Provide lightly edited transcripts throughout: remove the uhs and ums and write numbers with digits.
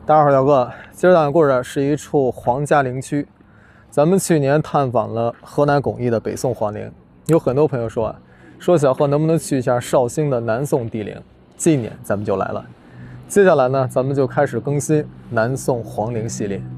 大家好，小哥，今儿讲的故事是一处皇家陵区。咱们去年探访了河南巩义的北宋皇陵，有很多朋友说小贺能不能去一下绍兴的南宋帝陵？今年咱们就来了。接下来呢，咱们就开始更新南宋皇陵系列。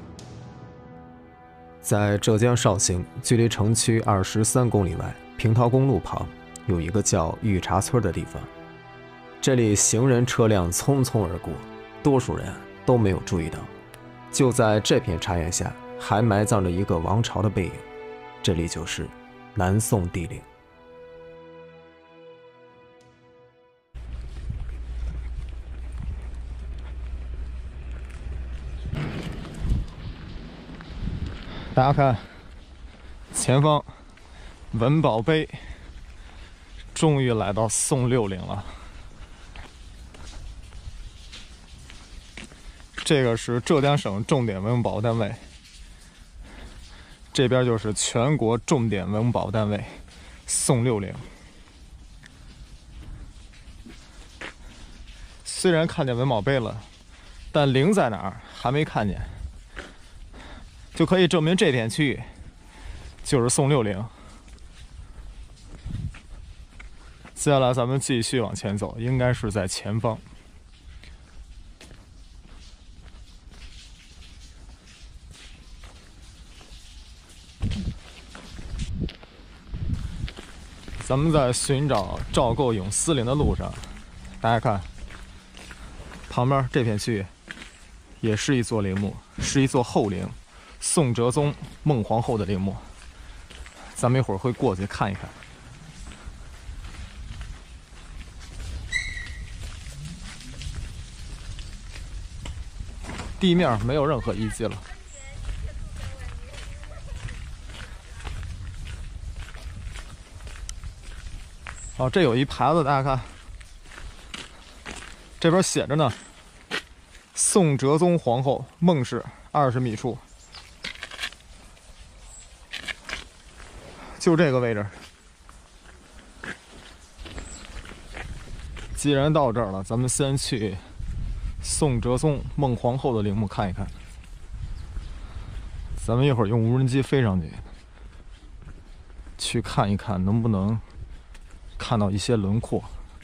在浙江绍兴，距离城区23公里外，平桃公路旁有一个叫御茶村的地方。这里行人车辆匆匆而过，多数人都没有注意到。就在这片茶园下，还埋葬着一个王朝的背影，这里就是南宋帝陵。大家看，前方文保碑，终于来到宋六陵了。这个是浙江省重点文物保护单位，这边就是全国重点文物保护单位宋六陵。虽然看见文保碑了，但陵在哪儿还没看见，就可以证明这片区域就是宋六陵。接下来咱们继续往前走，应该是在前方。咱们在寻找赵构永司陵的路上，大家看，旁边这片区域也是一座陵墓，是一座后陵，宋哲宗孟皇后的陵墓。咱们一会儿会过去看一看。地面没有任何遗迹了。哦，这有一牌子，大家看，这边写着呢，宋哲宗皇后孟氏20米处，就这个位置。既然到这儿了，咱们先去宋哲宗孟皇后的陵墓看一看。咱们一会儿用无人机飞上去，去看一看能不能看到一些轮廓。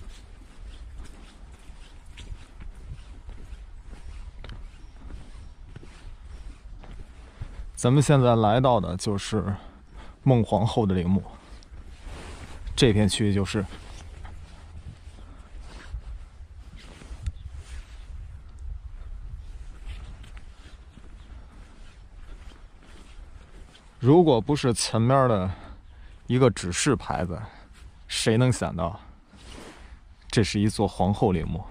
咱们现在来到的就是孟皇后的陵墓，这片区域就是。如果不是前面的一个指示牌子，谁能想到这是一座皇后陵墓？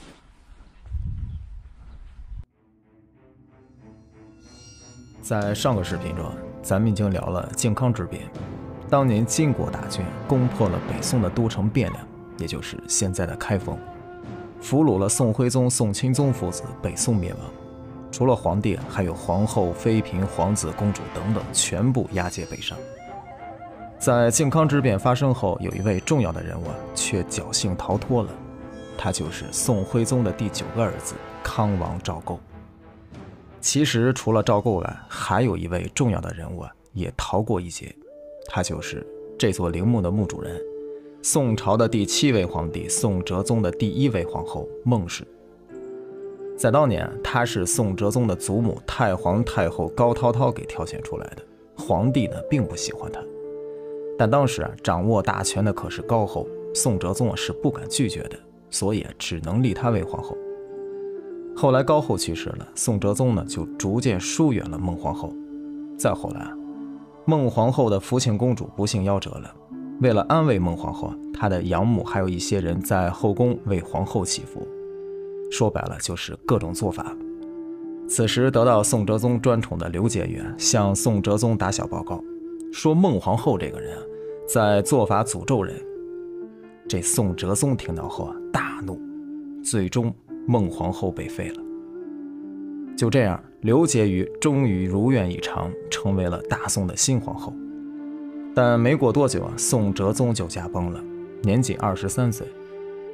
在上个视频中，咱们已经聊了靖康之变。当年金国大军攻破了北宋的都城汴梁，也就是现在的开封，俘虏了宋徽宗、宋钦宗父子，北宋灭亡。除了皇帝，还有皇后、妃嫔、皇子、公主等等，全部押解北上。在靖康之变发生后，有一位重要的人物却侥幸逃脱了，他就是宋徽宗的第9个儿子康王赵构。其实除了赵构外，还有一位重要的人物也逃过一劫，他就是这座陵墓的墓主人，宋朝的第7位皇帝宋哲宗的第1位皇后孟氏。在当年，她是宋哲宗的祖母太皇太后高涛涛给挑选出来的，皇帝呢并不喜欢她。但当时掌握大权的可是高后，宋哲宗是不敢拒绝的，所以只能立她为皇后。后来高后去世了，宋哲宗呢就逐渐疏远了孟皇后。再后来，孟皇后的福庆公主不幸夭折了，为了安慰孟皇后，她的养母还有一些人在后宫为皇后祈福，说白了就是各种做法。此时得到宋哲宗专宠的刘解元向宋哲宗打小报告，说孟皇后这个人在做法诅咒人。这宋哲宗听到后大怒，最终孟皇后被废了。就这样，刘婕妤终于如愿以偿，成为了大宋的新皇后。但没过多久宋哲宗就驾崩了，年仅23岁。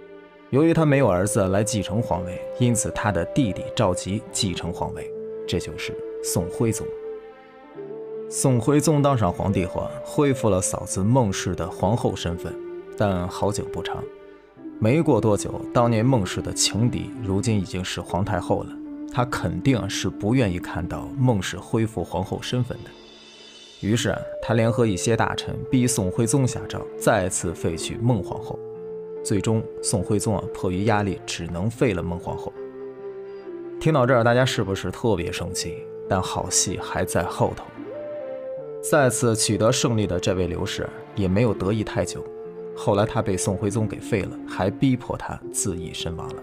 由于他没有儿子来继承皇位，因此他的弟弟赵佶继承皇位，这就是宋徽宗。宋徽宗当上皇帝后，恢复了嫂子孟氏的皇后身份，但好景不长，没过多久，当年孟氏的情敌如今已经是皇太后了，他肯定是不愿意看到孟氏恢复皇后身份的。于是他联合一些大臣逼宋徽宗下诏，再次废去孟皇后。最终宋徽宗迫于压力，只能废了孟皇后。听到这儿，大家是不是特别生气？但好戏还在后头。再次取得胜利的这位刘氏也没有得意太久，后来他被宋徽宗给废了，还逼迫他自缢身亡了。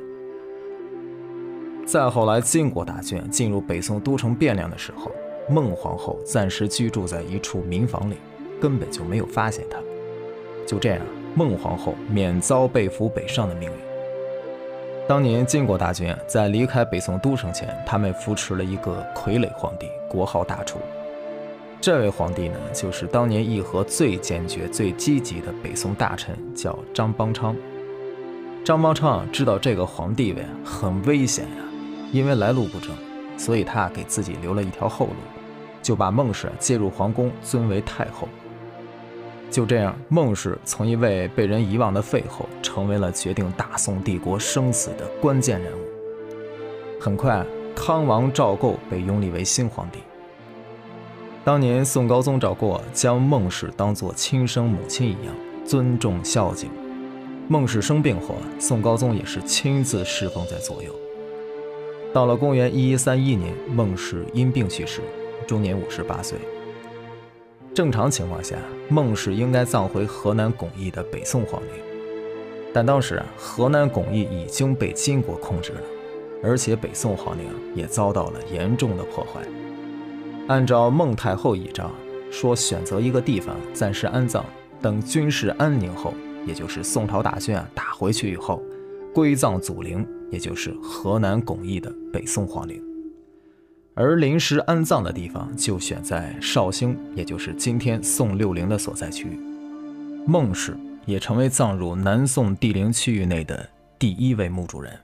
再后来金国大军进入北宋都城汴梁的时候，孟皇后暂时居住在一处民房里，根本就没有发现她。就这样，孟皇后免遭被俘北上的命运。当年金国大军在离开北宋都城前，他们扶持了一个傀儡皇帝，国号大楚。这位皇帝呢，就是当年议和最坚决、最积极的北宋大臣，叫张邦昌。张邦昌知道这个皇帝位很危险呀，因为来路不正，所以他给自己留了一条后路，就把孟氏接入皇宫，尊为太后。就这样，孟氏从一位被人遗忘的废后，成为了决定大宋帝国生死的关键人物。很快，康王赵构被拥立为新皇帝。当年宋高宗赵构将孟氏当作亲生母亲一样尊重孝敬。孟氏生病后，宋高宗也是亲自侍奉在左右。到了公元1131年，孟氏因病去世，终年58岁。正常情况下，孟氏应该葬回河南巩义的北宋皇陵，但当时河南巩义已经被金国控制了，而且北宋皇陵也遭到了严重的破坏。按照孟太后遗诏说，选择一个地方暂时安葬，等军事安宁后，也就是宋朝大军打回去以后，归葬祖陵，也就是河南巩义的北宋皇陵。而临时安葬的地方就选在绍兴，也就是今天宋六陵的所在区域。孟氏也成为葬入南宋帝陵区域内的第一位墓主人。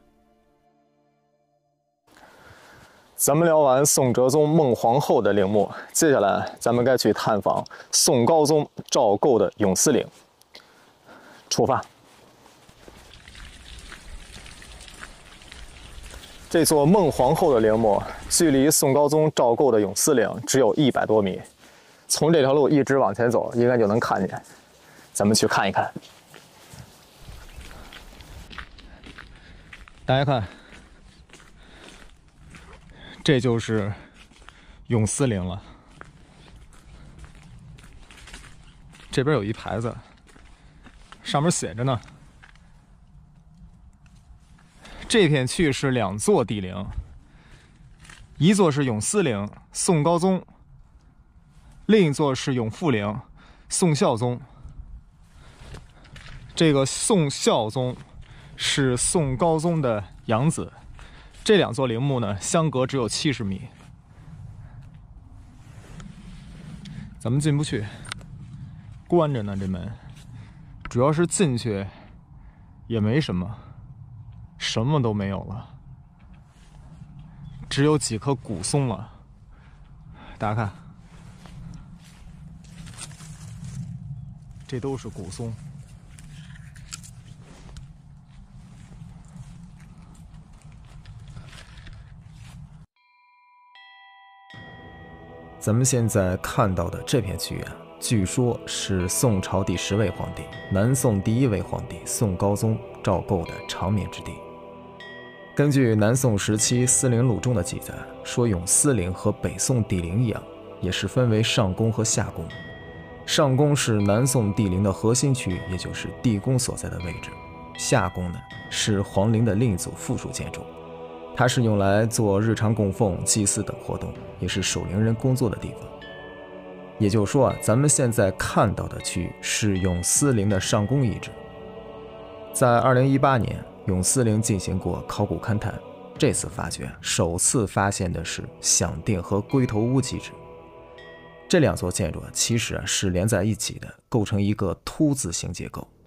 咱们聊完宋哲宗孟皇后的陵墓，接下来咱们该去探访宋高宗赵构的永思陵。出发。这座孟皇后的陵墓距离宋高宗赵构的永思陵只有100多米，从这条路一直往前走，应该就能看见。咱们去看一看。大家看，这就是永思陵了。这边有一牌子，上面写着呢。这片区域是2座帝陵，一座是永思陵，宋高宗；另一座是永富陵，宋孝宗。这个宋孝宗是宋高宗的养子。这2座陵墓呢，相隔只有70米。咱们进不去，关着呢，这门。主要是进去也没什么。什么都没有了，只有几棵古松了。大家看，这都是古松。咱们现在看到的这片区域据说是宋朝第10位皇帝、南宋第1位皇帝宋高宗赵构的长眠之地。根据南宋时期思陵录中的记载，说永思陵和北宋帝陵一样，也是分为上宫和下宫。上宫是南宋帝陵的核心区域，也就是地宫所在的位置。下宫呢，是皇陵的另一组附属建筑，它是用来做日常供奉、祭祀等活动，也是守陵人工作的地方。也就是说咱们现在看到的区域是永思陵的上宫遗址。在2018年，永思陵进行过考古勘探，这次发掘首次发现的是响定和龟头屋基址。这2座建筑其实是连在一起的，构成一个凸字形结构。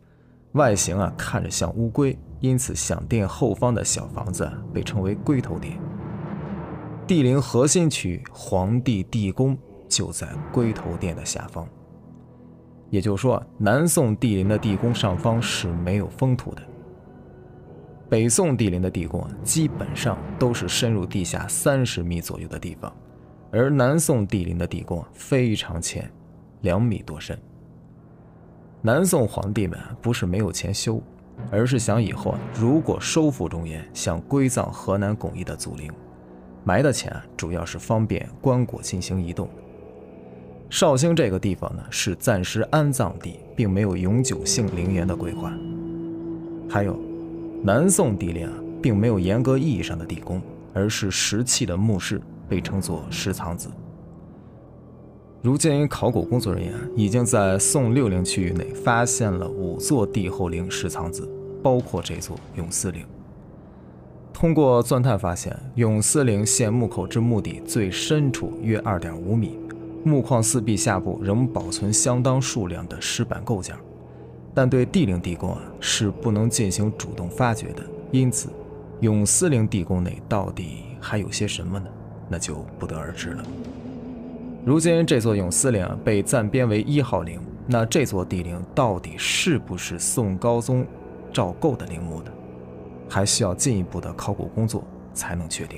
外形看着像乌龟，因此享殿后方的小房子被称为龟头殿。帝陵核心区皇帝地宫就在龟头殿的下方，也就是说，南宋帝陵的地宫上方是没有封土的。北宋帝陵的地宫基本上都是深入地下30米左右的地方，而南宋帝陵的地宫非常浅，2米多深。南宋皇帝们不是没有钱修，而是想以后如果收复中原，想归葬河南巩义的祖陵，埋的钱主要是方便棺椁进行移动。绍兴这个地方呢是暂时安葬地，并没有永久性陵园的规划。还有，南宋帝陵并没有严格意义上的地宫，而是石砌的墓室，被称作石藏子。如今考古工作人员已经在宋六陵区域内发现了5座帝后陵石藏子，包括这座永思陵。通过钻探发现，永思陵现墓口至墓底最深处约2.5米，墓框四壁下部仍保存相当数量的石板构件，但对帝陵地宫是不能进行主动发掘的，因此永思陵地宫内到底还有些什么呢？那就不得而知了。如今这座永思陵被暂编为1号陵，那这座帝陵到底是不是宋高宗赵构的陵墓呢？还需要进一步的考古工作才能确定。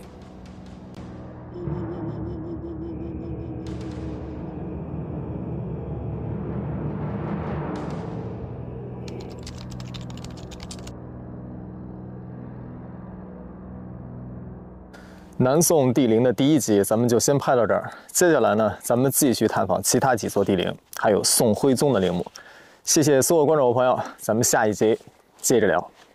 南宋帝陵的第1集咱们就先拍到这儿，接下来呢，咱们继续探访其他几座帝陵，还有宋徽宗的陵墓。谢谢所有观众朋友，咱们下一集接着聊。